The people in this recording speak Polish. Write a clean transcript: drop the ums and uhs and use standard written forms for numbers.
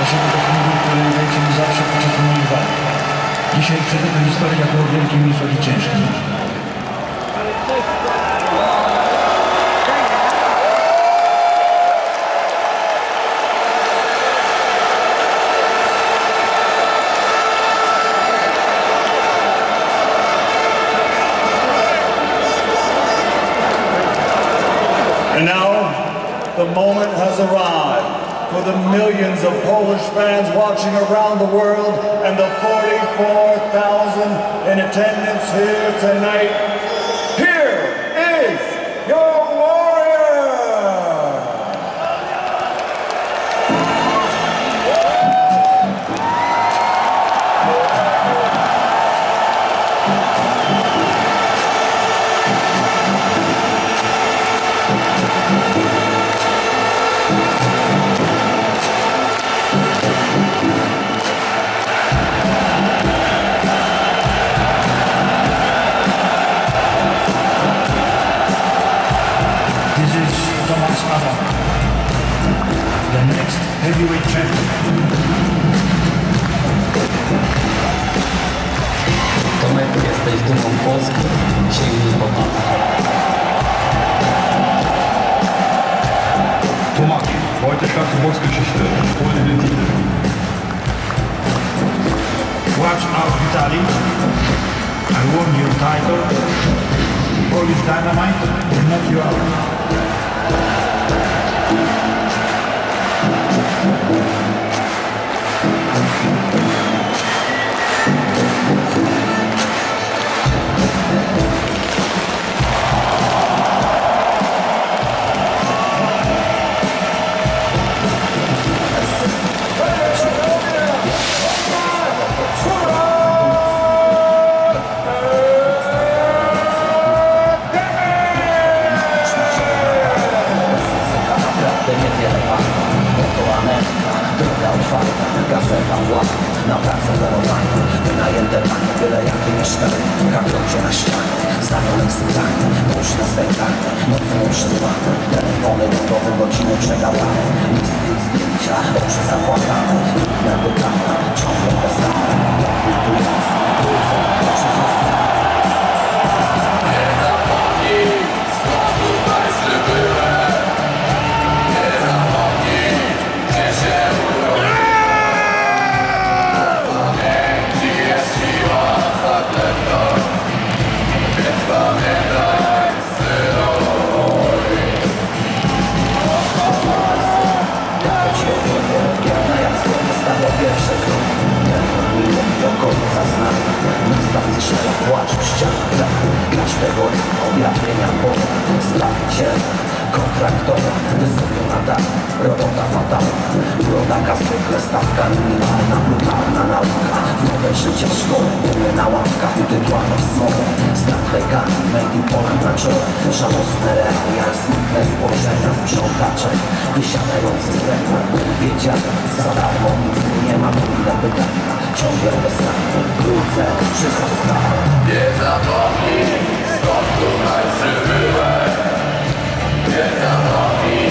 naszego techniku, który dajecie mi zawsze podczas moich walk. Dzisiaj przeczytam historię jako o wielkim mistrzach i ciężkim. And now, the moment has arrived for the millions of Polish fans watching around the world and the 44,000 in attendance here tonight. Here is your warrior! The next heavyweight champion. Tomek, jesteś dumą Polski, sięgnij po pana. Tomek, heute schreibst du Boxgeschichte, ohne den Titel. Watch out, Vitaly. I won your title. Polish Dynamite will knock you out. Gazeta łap, na pracę darowanie, wynajęte panie, byle jakie mieszkanie, kartą na ścianie, znamionych syntanie, nóż na stękanie, nocą używane, telefony gotowe, godziny przegadane, listy zdjęcia, oczy zapłakane, trudne pytania, ciągle bez ramy, jakby tu jest, trójce, oczy zostały. Nie zapomnij, skąd tutaj przybyłem, nie zapomnij, gdzie się urodziłem. Pierwsze kroki, miło do końca znamy. Na stacji szera płacz w ścianach. Grać tego objawienia pola. Zbawiciel, kontraktowa, wysoko na dach. Robota fatalna, urodaka zwykle stawka minimalna, brutalna nauka. W nowe życie w szkole, na ławkach utydłano w smole. Znak legali, made in Poland na czole. Żałosne realia i smutne spojrzenia sprzątacze. Wysiadający z ręką, wiedziałem, za darmo nic nie ma, trudne pytania. Ciągle bez ramy, krótce, wszystko stało. Nie zapomnij, skąd tutaj przybyłem. Nie zapomnij.